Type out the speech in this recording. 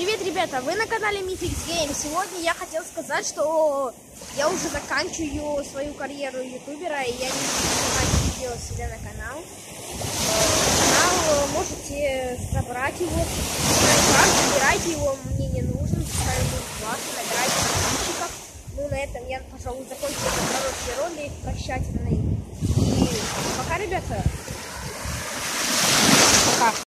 Привет, ребята! Вы на канале Mythix Game. Сегодня я хотел сказать, что я уже заканчиваю свою карьеру ютубера, и я не буду снимать видео себе на канал. Можете забрать его. Забирайте его, мне не нужен. Ставим плату, набирайте подписчиков. Ну, на этом я, пожалуй, закончу этот короткий ролик, прощательный. И пока, ребята! Пока!